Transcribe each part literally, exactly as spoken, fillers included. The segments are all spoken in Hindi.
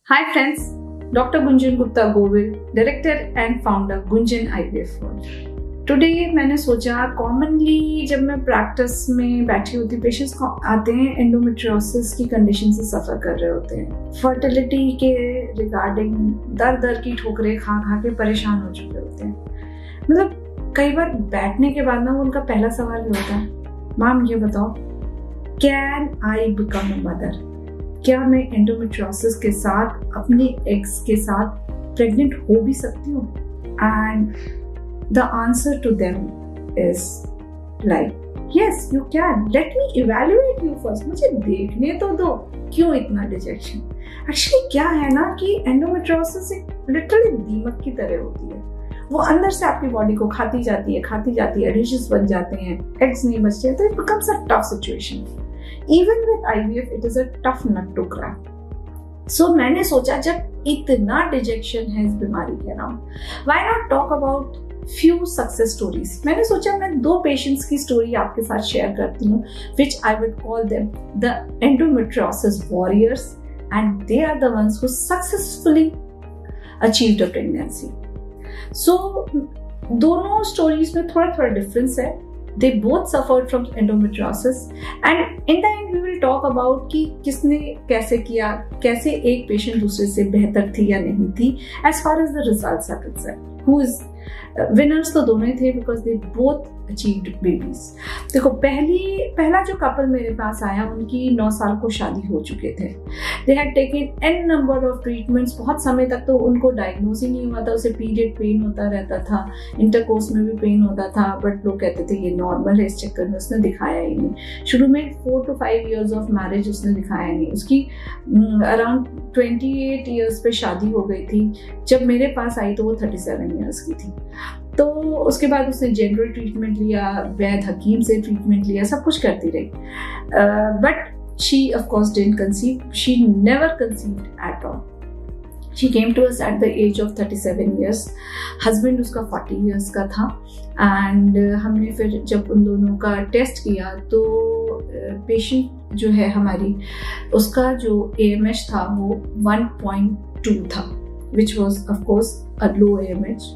Hi friends, Doctor Gunjan Gupta Govil, Director and Founder Gunjan I V F World. Today मैंने सोचा कॉमनली जब मैं प्रैक्टिस में बैठी होती पेशेंट्स आते हैं एंडोमेट्रियोसिस की कंडीशन से सफ़र कर रहे होते हैं, फर्टिलिटी के रिगार्डिंग दर दर की ठोकरें खा खा के परेशान हो चुके होते हैं। मतलब कई बार बैठने के बाद ना उनका पहला सवाल ये होता है, मैम ये बताओ can I become a mother, क्या मैं एंडोमेट्रियोसिस के साथ अपने एग्स के साथ प्रेग्नेंट हो भी सकती हूँ? And the answer to them is like yes you can, let me evaluate you first, मुझे देखने तो दो, क्यों इतना डिजेक्शन। एक्चुअली क्या है ना कि एंडोमेट्रियोसिस एक लिटरली दीमक की तरह होती है, वो अंदर से आपकी बॉडी को खाती जाती है खाती जाती है डिशेस बन जाते हैं, एग्स नहीं बचते, तो it becomes a tough situation. Even with I V F, it is a tough nut to crack. So मैंने सोचा जब इतना डिजेक्शन है इस बीमारी के around, why not talk about few success stories? मैंने सोचा मैं दो पेशेंट्स की स्टोरी आपके साथ शेयर करती हूँ, which I would call them the endometriosis warriors, and they are the ones who successfully achieved a pregnancy. So दोनों स्टोरीज में थोड़ा थोड़ा डिफरेंस है. They both suffered from endometriosis, and in the end we will talk about कि किसने कैसे किया, कैसे एक पेशेंट दूसरे से बेहतर थी या नहीं थी as far as the results are concerned. Who is winners तो दोनों ही थे because they both achieved babies. देखो पहली पहला जो कपल मेरे पास आया उनकी नौ साल को शादी हो चुके थे। They had taken an number of treatments, बहुत समय तक तो उनको डायग्नोज ही नहीं हुआ था, उसे पीरियड पेन होता रहता था, इंटरकोर्स में भी पेन होता था, बट लोग कहते थे ये नॉर्मल है, इस चक्कर में उसने दिखाया ही नहीं। शुरू में four to five years of marriage उसने दिखाया नहीं, उसकी अराउंड ट्वेंटी एट ईयर्स पे शादी हो गई थी। जब मेरे पास आई तो वो थर्टी सेवन ईयर्स की थी। तो उसके बाद उसने जनरल ट्रीटमेंट लिया, वैद हकीम से ट्रीटमेंट लिया, सब कुछ करती रही, but she of course didn't conceive, she never conceived at all. She came to us at the age of thirty seven years, husband उसका फोर्टी ईयर्स का था, एंड हमने फिर जब उन दोनों का टेस्ट किया तो पेशेंट जो है हमारी, उसका जो ए एम एच था वो वन पॉइंट टू था, which was of course a low A M H,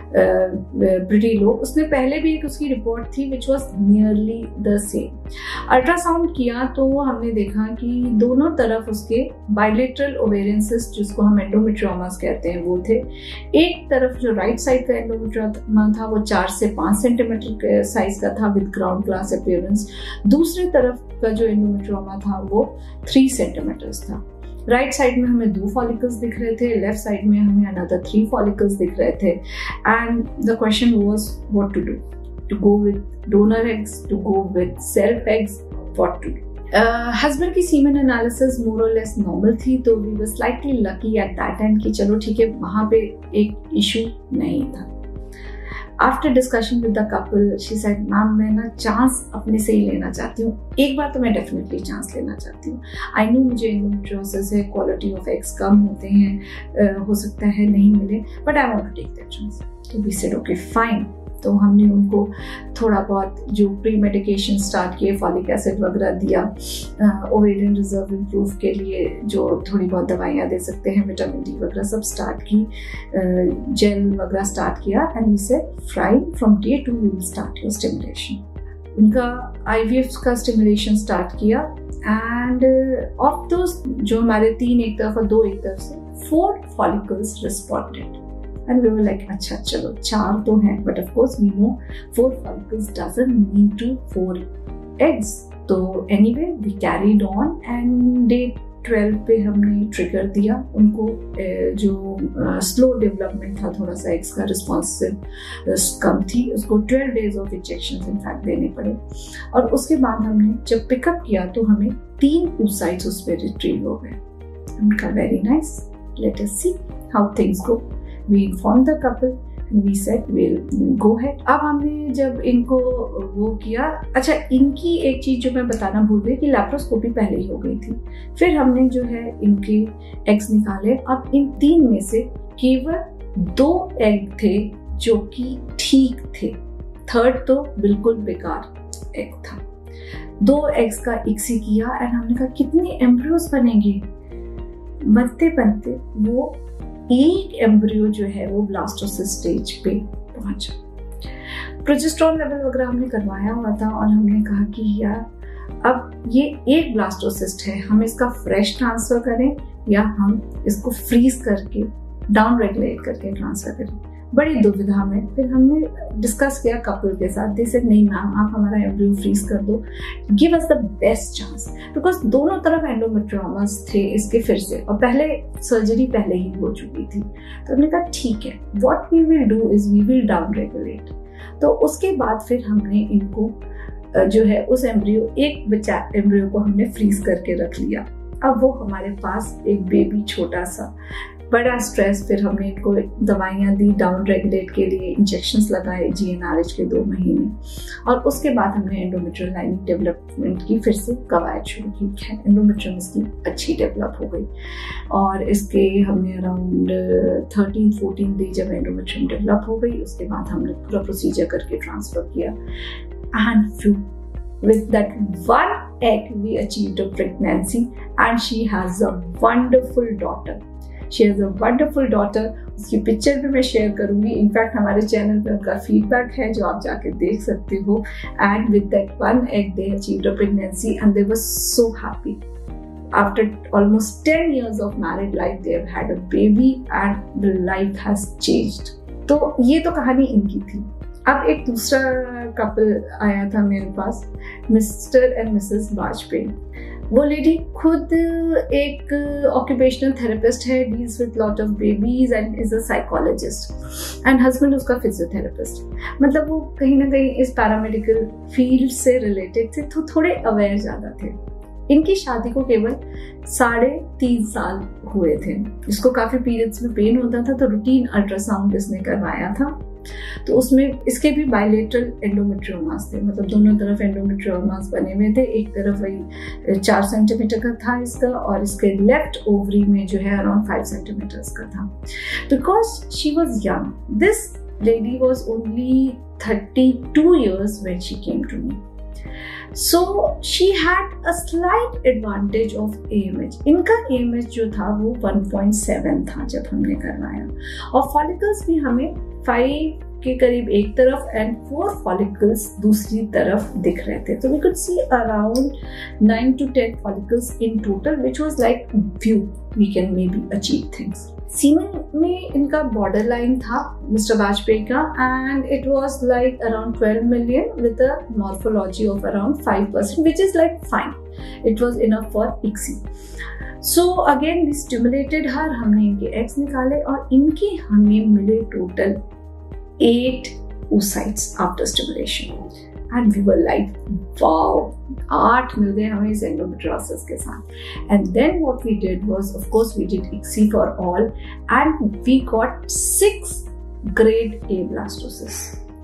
pretty low. उसने पहले भी एक उसकी रिपोर्ट थी which was nearly the same. Ultrasound किया तो हमने देखा कि दोनों तरफ उसके बायलेटरल ओवेरियन सिस्ट, जिसको हम एंडोमेट्रियोमास कहते हैं, वो थे। एक तरफ जो राइट साइड का एंडोमेट्रियोमा था वो चार से पाँच सेंटीमीटर साइज का था विद ग्राउंड ग्लास अपीयरेंस। दूसरी तरफ का जो एंडोमेट्रियोमा था वो थ्री सेंटीमीटर्स था। राइट right साइड में हमें दो फॉलिकल्स दिख रहे थे, लेफ्ट साइड में हमें अनदर थ्री फॉलिकल्स दिख रहे थे, and the question was what to do, to go with donor eggs, to go with self eggs, what to do. Husband की सीमेन एनालिसिस मोर और लेस नॉर्मल थी, तो we were slightly lucky at that end कि चलो ठीक है, वहां पे एक इशू नहीं था। After discussion with the couple she said, ma'am मैं ना चांस अपने से ही लेना चाहती हूँ, एक बार तो मैं डेफिनेटली चांस लेना चाहती हूँ। आई नो मुझे एंडोमेट्रियोसिस है, क्वालिटी ऑफ एग्स कम होते हैं, uh, हो सकता है नहीं मिले, but I want to take that chance. तो वी सेड ओके फाइन। तो हमने उनको थोड़ा बहुत जो प्री मेडिकेशन स्टार्ट किए, फॉलिक एसिड वगैरह दिया, ओवेरियन रिजर्व इम्प्रूव के लिए जो थोड़ी बहुत दवाइयाँ दे सकते हैं, विटामिन डी वगैरह सब स्टार्ट की, जेल वगैरह स्टार्ट किया, and we said Friday from day two we will start your stimulation. उनका आई वी एफ का स्टिमुलेशन स्टार्ट किया, एंड ऑफ दोस जो हमारे तीन एक तरफ और दो एक तरफ से four follicles responded, and we were like अच्छा चलो चार तो हैं, but of course we know four follicles doesn't mean to four eggs। तो anyway we carried on and day twelve पे हमने ट्रिगर दिया उनको, जो स्लो डेवलपमेंट था थोड़ा सा, एग्स का रिस्पॉन्सिव कम थी, उसको twelve days of injection in fact देने पड़े। और उसके बाद हमने जब पिकअप किया तो हमें तीन oocytes उस पर रिट्रीव हो गए। उनका very nice, let us see how things go. We informed the couple and we said we'll go ahead। अब हमने जब इनको वो किया, अच्छा इनकी एक चीज जो मैं बताना भूल गई कि लैप्रोस्कोपी पहले ही हो गई थी। फिर हमने जो है इनके एग्स निकाले। अब इन तीन में से केवल दो एग थे जो कि ठीक थे, थर्ड तो बिल्कुल बेकार एग था। दो एग्स का इक्सी किया एंड हमने कहा कितने एम्ब्रियोज बनेंगे, बनते बनते वो एक एम्ब्रियो जो है वो ब्लास्टोसिस्ट स्टेज पे पहुंचा। प्रोजेस्टेरॉन लेवल वगैरह हमने करवाया हुआ था और हमने कहा कि यार अब ये एक ब्लास्टोसिस्ट है, हम इसका फ्रेश ट्रांसफर करें या हम इसको फ्रीज करके डाउन रेगुलेट करके ट्रांसफर करें। बड़ी दुविधा में फिर हमने डिस्कस किया कपल के साथ। दे सेड नहीं मैम, आप हमारा एम्ब्रियो फ्रीज कर दो, give us the best chance, because दोनों तरफ एंडोमेट्रियोमास थे इसके फिर से, और पहले सर्जरी पहले ही हो चुकी थी। तो हमने कहा ठीक है, what we will do is we will down regulate. तो उसके बाद फिर हमने इनको जो है उस एम्ब्रियो एक बच्चा एम्ब्रियो को हमने फ्रीज करके रख लिया। अब वो हमारे पास एक बेबी छोटा सा, बड़ा स्ट्रेस। फिर हमने इनको दवाइयाँ दी डाउन रेगुलेट के लिए, इंजेक्शंस लगाए जी एन आर एच के दो महीने, और उसके बाद हमने एंडोमेट्रियल लाइनिंग डेवलपमेंट की फिर से कवायद शुरू की। एंडोमेट्रियम इसकी अच्छी डेवलप हो गई और इसके हमने अराउंड थर्टीन फोर्टीन डे जब एंडोमेट्रियम डेवलप हो गई, उसके बाद हमने पूरा प्रोसीजर करके ट्रांसफर किया। And few with that one egg we achieved a pregnancy and she has a wonderful daughter. She has a wonderful daughter. उसकी पिक्चर भी मैं शेयर करूंगी। इनफैक्ट हमारे चैनल पे उनका फीडबैक है जो आप जाके देख सकते हो। And with that one egg they achieved a pregnancy and they were so happy. After almost ten years of married life they have had a baby and the life has changed. तो ये तो कहानी इनकी थी। अब एक दूसरा कपल आया था मेरे पास, मिस्टर एंड मिसेस वाजपेयी। वो लेडी खुद एक ऑक्यूपेशनल थेरेपिस्ट है, deals with lot of babies and is a psychologist, and husband उसका फिजियोथेरेपिस्ट। मतलब वो कहीं ना कहीं इस पैरामेडिकल फील्ड से रिलेटेड थे, तो थोड़े अवेयर ज्यादा थे। इनकी शादी को केवल साढ़े तीन साल हुए थे। इसको काफी पीरियड्स में पेन होता था, तो रूटीन अल्ट्रासाउंड इसने करवाया था। तो उसमें इसके भी बायलेटरल एंडोमेट्रियोमास थे, मतलब दोनों तरफ एंडोमेट्रियोमास बने हुए थे। एक तरफ वही चार सेंटीमीटर का था इसका, और इसके लेफ्ट ओवरी में जो है अराउंड फाइव सेंटीमीटर का था। Because she was young, this lady was only thirty two years when she came to me. So she had a slight advantage of A M H. इनका A M H जो था वो वन पॉइंट सेवन था जब हमने करवाया, और फॉलिकल्स भी हमें फाइव के करीब एक तरफ एंड फोर फॉलिकल्स दूसरी तरफ दिख रहे थे। तो we could see around nine to ten follicles in total, which was like view we can may be achieve things. Semen में इनका बॉर्डर लाइन था मिस्टर वाजपेयी का, and it was like around twelve million with a morphology of around five percent, which is like fine, it was enough for ICSI. So again we stimulated her, हमने इनके एग्स निकाले और इनके हमें मिले total eight oocytes after stimulation, and we were like wow, आठ मिल गए हमें इस endometriosis के साथ। And then what we did was, of course we did I C S I for all, and we got six grade A blastocysts.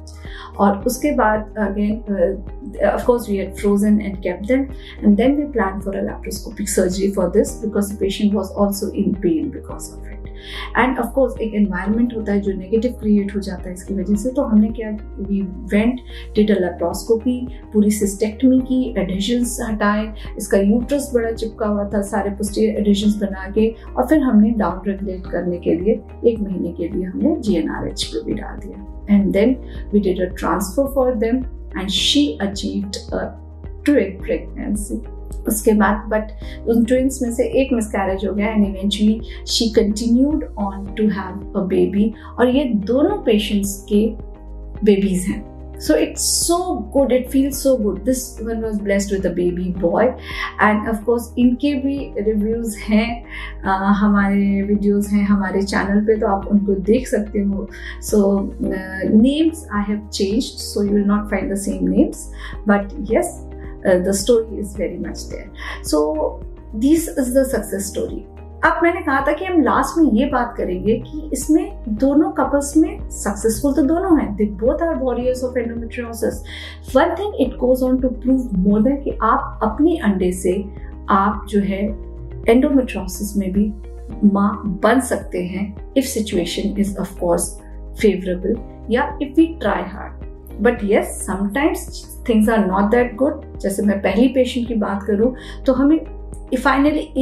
और उसके बाद again uh, of course we had frozen and kept them, and then we planned for a laparoscopic surgery for this because the patient was also in pain because of it. And of course एक एनवायरनमेंट होता है जो नेगेटिव क्रिएट हो जाता है इसकी वजह से। तो हमने क्या, we went did a laparoscopy, पूरी सिस्टेक्टमी की, एडिशंस हटाए, इसका यूट्रस बड़ा चिपका हुआ था, सारे पोस्टीरियर एडिशंस बना के, और फिर हमने डाउन रेगुलेट करने के लिए एक महीने के लिए हमने जी एन आर एच पे भी डाल दिया। And then we did a transfer for them and she achieved a twin pregnancy. उसके बाद बट उन ट्विंस में से एक मिसकैरेज हो गया, and eventually she continued on to have a baby, और ये दोनों पेशेंट्स के बेबीज हैं। So it's so good, it feels so good. This one was blessed with a baby boy, and of course इनके भी रिव्यूज हैं, uh, हमारे वीडियोस हैं हमारे चैनल पे, तो आप उनको देख सकते हो। So uh, names I have changed, so you will not find the same names, but yes, uh, the story is very much there. So this is the success story. अब मैंने कहा था कि हम लास्ट में ये बात करेंगे कि इसमें दोनों कपल्स में सक्सेसफुल तो दोनों हैं, they both are warriors of endometriosis. One thing it goes on to prove more than कि आप अपने अंडे से आप जो है एंडोमेट्रियोसिस में भी माँ बन सकते हैं, if situation is of course favourable, या if we try hard. But yes, sometimes things are not that good. जैसे मैं पहली पेशेंट की बात करूं तो हमें फाइनली एक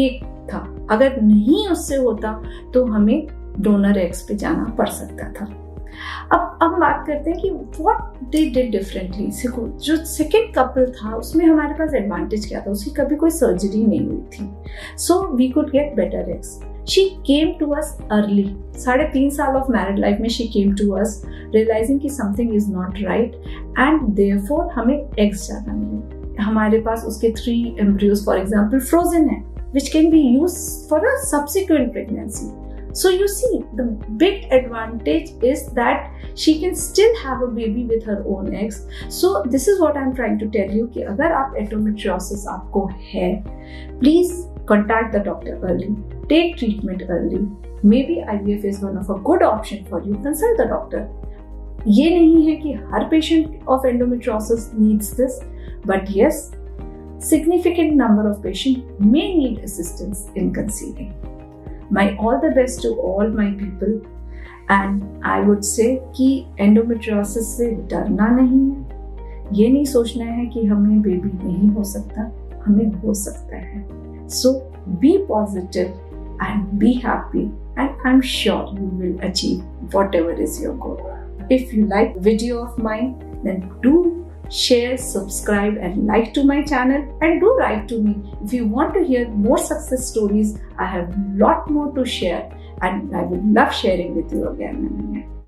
था। अगर नहीं उससे होता तो हमें डोनर एग्स पे जाना पड़ सकता था। अब अब बात करते हैं कि व्हाट दे डिड डिफरेंटली। देखो, जो सेकंड कपल था उसमें हमारे पास एडवांटेज क्या था, उसकी कभी कोई सर्जरी नहीं हुई थी, so we could get better eggs. She came to us early, साढ़े तीन साल ऑफ मैरिड लाइफ में she came to us realising कि something is not right and therefore हमें एग्स ज्यादा मिले। हमारे पास उसके three embryos for example frozen है, which can be use for a subsequent pregnancy. So you see, the big advantage is that she can still have a baby with her own eggs. So this is what I'm trying to tell you कि अगर आप endometriosis आपको है, please contact the doctor early, take treatment early. Maybe I V F is one of a good option for you. Consult the doctor. ये नहीं है कि हर patient of endometriosis needs this, but yes, significant number of patients may need assistance in conceiving. My all the best to all my people and I would say कि endometriosis से डरना नहीं है, ये नहीं सोचना है कि हमें बेबी नहीं हो सकता, हमें हो सकता है। So be positive and be happy and I'm sure you will achieve whatever is your goal. If you like video of mine, then do share, subscribe and like to my channel and do write to me. If you want to hear more success stories, I have lot more to share and I would love sharing with you again and again.